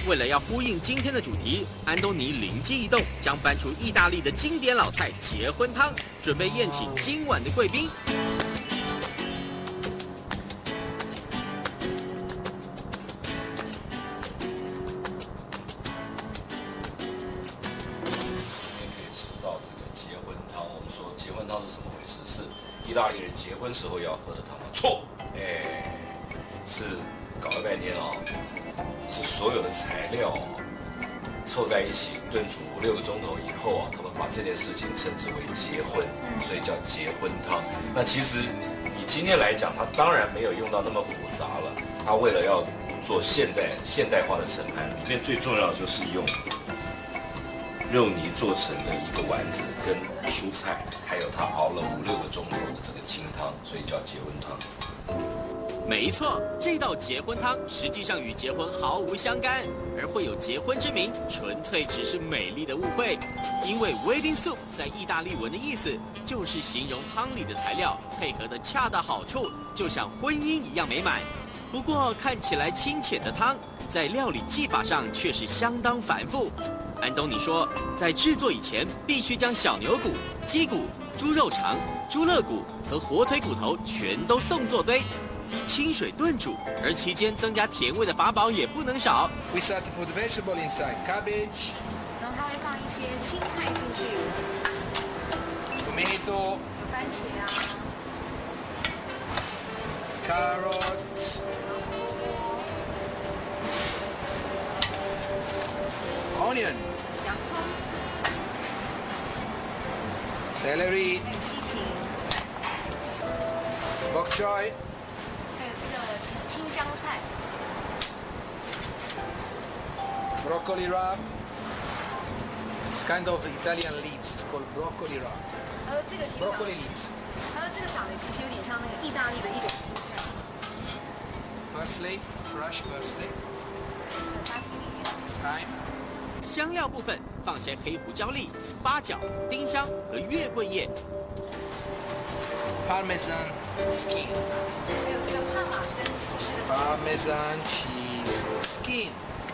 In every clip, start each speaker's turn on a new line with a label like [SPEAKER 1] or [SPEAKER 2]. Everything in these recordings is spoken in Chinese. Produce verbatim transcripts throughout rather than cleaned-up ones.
[SPEAKER 1] 为了要呼应今天的主题，安东尼灵机一动，将搬出意大利的经典老菜结婚汤，准备宴请今晚的贵宾。
[SPEAKER 2] 汤是什么回事？是意大利人结婚时候要喝的汤吗？错，哎，是搞了半天啊、哦，是所有的材料、哦、凑在一起炖煮五六个钟头以后啊，他们把这件事情称之为结婚，所以叫结婚汤。那其实以今天来讲，它当然没有用到那么复杂了。它为了要做现代现代化的盛盘，里面最重要的就是用肉泥做成的一个丸子跟蔬菜，还有它熬了五六个钟头的这个清汤，所以叫结婚汤。
[SPEAKER 1] 没错，这道结婚汤实际上与结婚毫无相干，而会有结婚之名，纯粹只是美丽的误会。因为 wedding soup 在意大利文的意思就是形容汤里的材料配合的恰到好处，就像婚姻一样美满。不过看起来清浅的汤，在料理技法上却是相当繁复。安东尼说，在制作以前，必须将小牛骨、鸡骨、猪肉肠、猪肋骨和火腿骨头全都送作堆，以清水炖煮，而期间增加甜味的法宝也不能少。
[SPEAKER 3] We start to put vegetable inside, cabbage.
[SPEAKER 4] 然后他会放一些青菜进去
[SPEAKER 3] ，tomato,
[SPEAKER 4] 有番茄啊
[SPEAKER 3] carrot, onion,
[SPEAKER 4] 洋葱，
[SPEAKER 3] celery,
[SPEAKER 4] 还有西芹，
[SPEAKER 3] bok choy,
[SPEAKER 4] 还有这个青江菜，
[SPEAKER 3] broccoli rabe. It's kind of Italian leaves. It's called broccoli rabe.
[SPEAKER 4] 还有这个其实长
[SPEAKER 3] Broccoli leaves.
[SPEAKER 4] 还有这个长得其实有点像那个意大利的一种青菜，
[SPEAKER 3] Parsley, fresh parsley.
[SPEAKER 4] 巴西里面。
[SPEAKER 3] Thyme.
[SPEAKER 1] 香料部分放些黑胡椒粒、八角、丁香和月桂叶。
[SPEAKER 3] Parmesan skin.
[SPEAKER 4] 还有这个帕玛森骑士的
[SPEAKER 3] Parmesan cheese skin.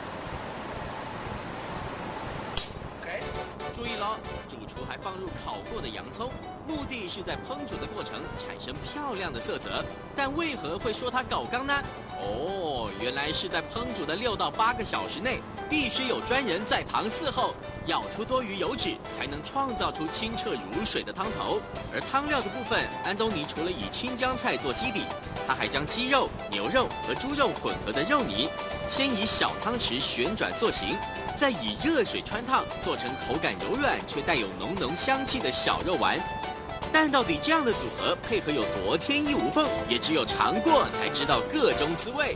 [SPEAKER 3] Okay.
[SPEAKER 1] 注意喽，主厨还放入烤过的洋葱，目的是在烹煮的过程产生漂亮的色泽。但为何会说它搞缸呢？哦，原来是在烹煮的六到八个小时内，必须有专人在旁伺候，舀出多余油脂，才能创造出清澈如水的汤头。而汤料的部分，安东尼除了以青江菜做基底，他还将鸡肉、牛肉和猪肉混合的肉泥，先以小汤匙旋转塑形，再以热水汆烫，做成口感柔软却带有浓浓香气的小肉丸。但到底这样的组合配合有多天衣无缝，也只有尝过才知道各中滋味。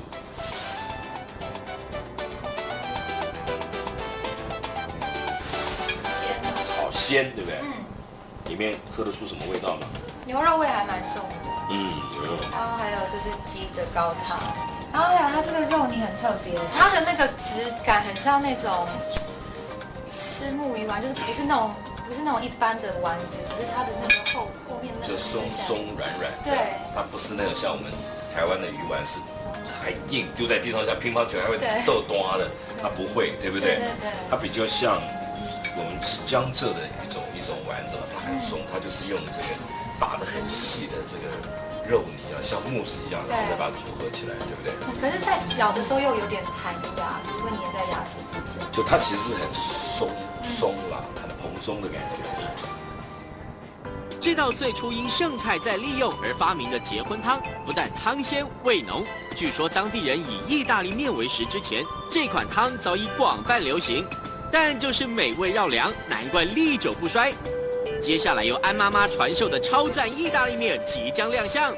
[SPEAKER 4] 鲜的，
[SPEAKER 2] 好鲜，对不对？
[SPEAKER 4] 嗯，
[SPEAKER 2] 里面喝得出什么味道吗？
[SPEAKER 4] 牛肉味还蛮重的，
[SPEAKER 2] 嗯，牛肉。
[SPEAKER 4] 然后还有就是鸡的高汤，然后还有它这个肉泥很特别，它的那个质感很像那种吃木鱼丸，就是不是那种不是那种一般的丸子，可是它的那个后后面那个
[SPEAKER 2] 就松
[SPEAKER 4] 吃起来
[SPEAKER 2] 松软软，
[SPEAKER 4] 对，
[SPEAKER 2] 它不是那种像我们台湾的鱼丸是还硬，丢在地上像乒乓球还会
[SPEAKER 4] 对
[SPEAKER 2] 豆多的，它不会，对不对？
[SPEAKER 4] 对对对
[SPEAKER 2] 它比较像我们吃江浙的一种一种丸子了，它很松，它就是用这个打得很细的这个肉泥啊，像慕斯一样，然后再把它组合起来，对不对？
[SPEAKER 4] 可是，在咬的时候又有点弹牙，就是会粘在牙齿之间。
[SPEAKER 2] 就它其实是很松松啦，很蓬松的感觉。
[SPEAKER 1] 这道最初因剩菜再利用而发明的结婚汤，不但汤鲜味浓，据说当地人以意大利面为食之前，这款汤早已广泛流行。但就是美味绕梁，难怪历久不衰。接下来由安妈妈传授的超赞意大利面即将亮相。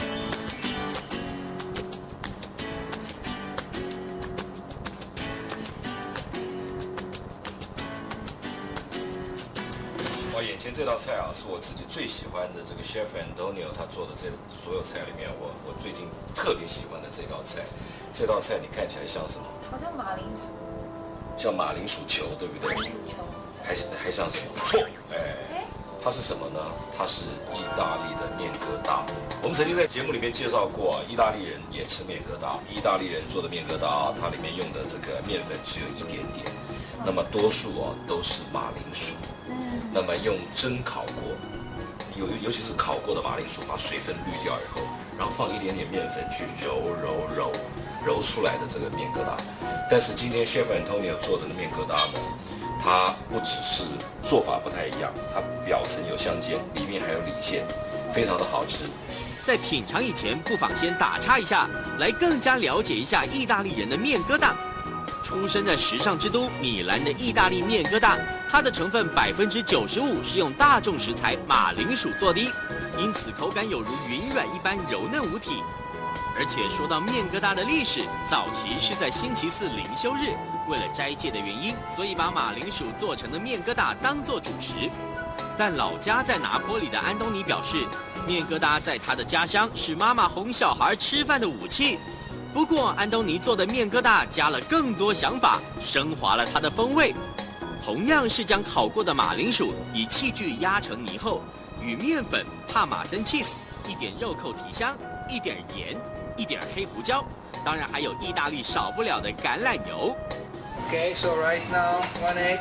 [SPEAKER 2] 我眼前这道菜啊，是我自己最喜欢的这个 Chef Antonio 他做的这所有菜里面，我我最近特别喜欢的这道菜。这道菜你看起来像什么？
[SPEAKER 4] 好像马铃薯，
[SPEAKER 2] 像马铃薯球，对不对？
[SPEAKER 4] 马铃薯球。
[SPEAKER 2] 还还像什么？错，哎，它它是什么呢？它是意大利的面疙瘩。我们曾经在节目里面介绍过啊，意大利人也吃面疙瘩。意大利人做的面疙瘩啊，它里面用的这个面粉只有一点点，那么多数啊都是马铃薯。嗯。那么用蒸烤过，尤尤其是烤过的马铃薯，把水分滤掉以后，然后放一点点面粉去揉揉揉，揉出来的这个面疙瘩。但是今天 Chef Antonio 做的面疙瘩呢？它不只是做法不太一样，它表层有香煎，里面还有里馅，非常的好吃。
[SPEAKER 1] 在品尝以前，不妨先打岔一下，来更加了解一下意大利人的面疙瘩。出生在时尚之都米兰的意大利面疙瘩，它的成分百分之九十五是用大众食材马铃薯做的，因此口感有如云软一般柔嫩无体。而且说到面疙瘩的历史，早期是在星期四灵修日，为了斋戒的原因，所以把马铃薯做成的面疙瘩当作主食。但老家在拿坡里的安东尼表示，面疙瘩在他的家乡是妈妈哄小孩吃饭的武器。不过安东尼做的面疙瘩加了更多想法，升华了它的风味。同样是将烤过的马铃薯以器具压成泥后，与面粉、帕玛森 cheese、一点肉蔻提香、一点盐、一点黑胡椒，当然还有意大利少不了的橄榄油。
[SPEAKER 3] Okay, so right now one egg.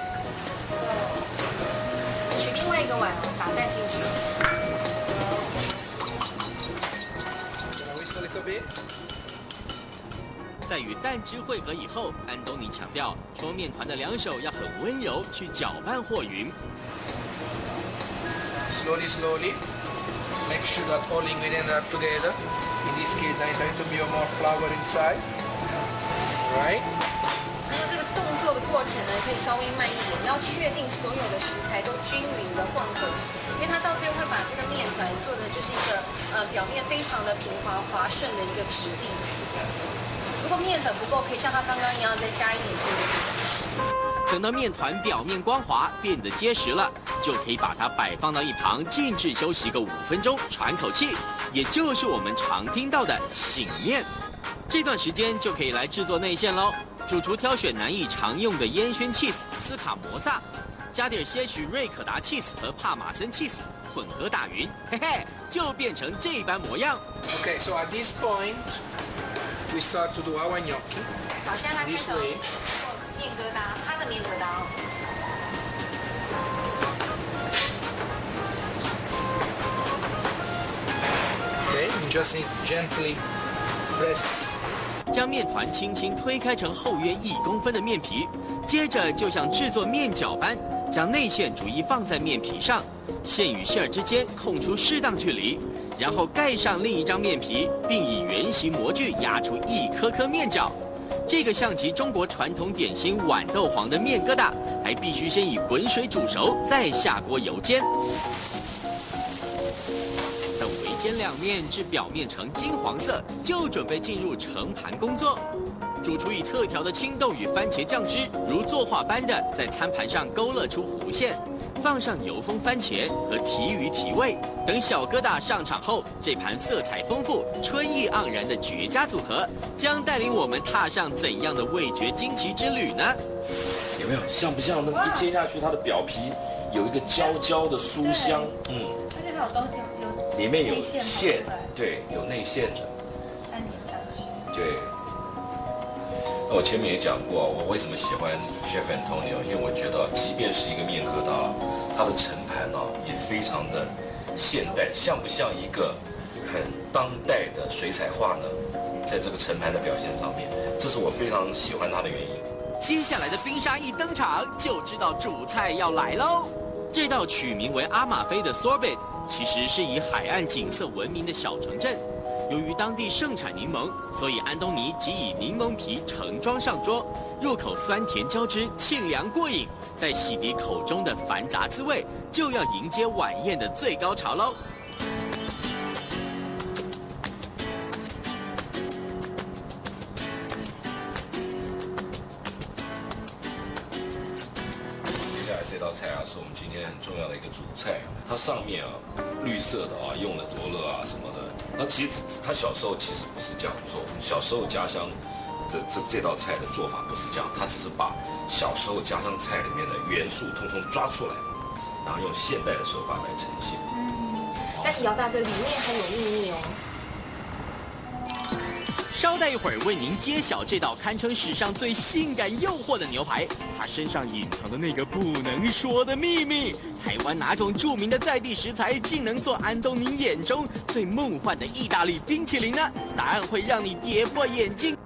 [SPEAKER 4] 取另外一个碗，打蛋进去。
[SPEAKER 3] Gonna whisk a little bit.
[SPEAKER 1] 在与蛋汁汇合以后，安东尼强调，搓面团的两手要很温柔去搅拌和匀。
[SPEAKER 3] Slowly, slowly. Make sure that all ingredients are together. In this case, I try to be more flour inside. Right?
[SPEAKER 4] 那么这个动作的过程呢，可以稍微慢一点，要确定所有的食材都均匀的混合，因为它到最后会把这个面团做的就是一个呃表面非常的平滑滑顺的一个质地。如果面粉不够，可以像它刚刚一样再加一点进去。
[SPEAKER 1] 等到面团表面光滑，变得结实了，就可以把它摆放到一旁，静置休息个五分钟，喘口气，也就是我们常听到的醒面。这段时间就可以来制作内馅喽。主厨挑选南意常用的烟熏 cheese 斯卡摩萨，加点些许瑞可达 cheese 和帕玛森 cheese 混合打匀，嘿嘿，就变成这般模样。
[SPEAKER 3] Okay, so at this point, we start to do our gnocchi.
[SPEAKER 4] 好，现在开始
[SPEAKER 3] This
[SPEAKER 4] 做
[SPEAKER 3] way.
[SPEAKER 4] 面疙瘩，它的面疙瘩。
[SPEAKER 3] Okay, you just need gently press.
[SPEAKER 1] 将面团轻轻推开成厚约一公分的面皮，接着就像制作面饺般，将内馅逐一放在面皮上，馅与馅儿之间空出适当距离，然后盖上另一张面皮，并以圆形模具压出一颗颗面饺。这个像极中国传统点心豌豆黄的面疙瘩，还必须先以滚水煮熟，再下锅油煎。等微煎两面至表面呈金黄色，就准备进入盛盘工作。主厨以特调的青豆与番茄酱汁，如作画般的在餐盘上勾勒出弧线，放上油封番茄和提鱼提味。等小疙瘩上场后，这盘色彩丰富、春意盎然的绝佳组合，将带领我们踏上怎样的味觉惊奇之旅呢？
[SPEAKER 2] 有没有像不像那个一切下去，它的表皮有一个焦焦的酥香？嗯，
[SPEAKER 4] 而且还有东西有
[SPEAKER 2] 里面有馅，对，有内馅的。
[SPEAKER 4] 三点上去。
[SPEAKER 2] 对。那我前面也讲过，我为什么喜欢 Chef Antonio， 因为我觉得，即便是一个面疙瘩，它的盛盘啊也非常的现代，像不像一个很当代的水彩画呢？在这个盛盘的表现上面，这是我非常喜欢它的原因。
[SPEAKER 1] 接下来的冰沙一登场，就知道主菜要来喽。这道取名为阿马菲的 sorbet， 其实是以海岸景色闻名的小城镇。由于当地盛产柠檬，所以安东尼即以柠檬皮盛装上桌，入口酸甜交织，沁凉过瘾。待洗涤口中的繁杂滋味，就要迎接晚宴的最高潮喽。
[SPEAKER 2] 接下来这道菜啊，是我们今天很重要的一个主菜，它上面啊绿色的啊用了罗勒啊什么的。那其实他小时候其实不是这样做，小时候家乡这这这道菜的做法不是这样，他只是把小时候家乡菜里面的元素通通抓出来， 然后用现代的手法来呈现。
[SPEAKER 5] 嗯，但是姚大哥里面还有秘密哦。
[SPEAKER 1] 稍待一会儿，为您揭晓这道堪称史上最性感诱惑的牛排，它身上隐藏的那个不能说的秘密。台湾哪种著名的在地食材，竟能做安东尼眼中最梦幻的意大利冰淇淋呢？答案会让你跌破眼镜。